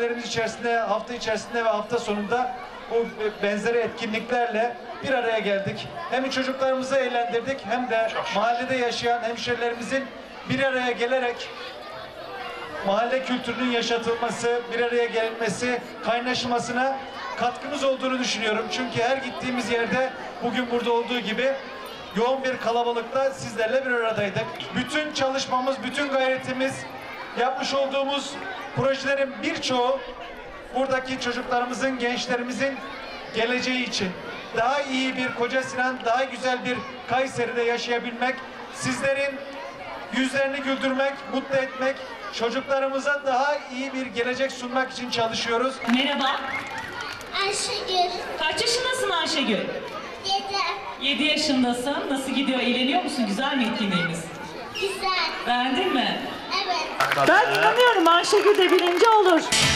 mahallelerimiz içerisinde hafta içerisinde ve hafta sonunda bu benzeri etkinliklerle bir araya geldik. Hem çocuklarımızı eğlendirdik hem de mahallede yaşayan hemşerilerimizin bir araya gelerek mahalle kültürünün yaşatılması, bir araya gelmesi, kaynaşmasına katkımız olduğunu düşünüyorum. Çünkü her gittiğimiz yerde bugün burada olduğu gibi yoğun bir kalabalıkta sizlerle bir aradaydık. Bütün çalışmamız, bütün gayretimiz, yapmış olduğumuz projelerin birçoğu buradaki çocuklarımızın, gençlerimizin geleceği için. Daha iyi bir Koca Sinan, daha güzel bir Kayseri'de yaşayabilmek, sizlerin yüzlerini güldürmek, mutlu etmek, çocuklarımıza daha iyi bir gelecek sunmak için çalışıyoruz. Merhaba. Ayşegül. Kaç yaşındasın Ayşegül? 7. 7 yaşındasın. Nasıl gidiyor? Eğleniyor musun? Güzel mi etkinliğimiz? Güzel. Beğendin mi? Evet. Ben inanıyorum Ayşegül de birinci olur.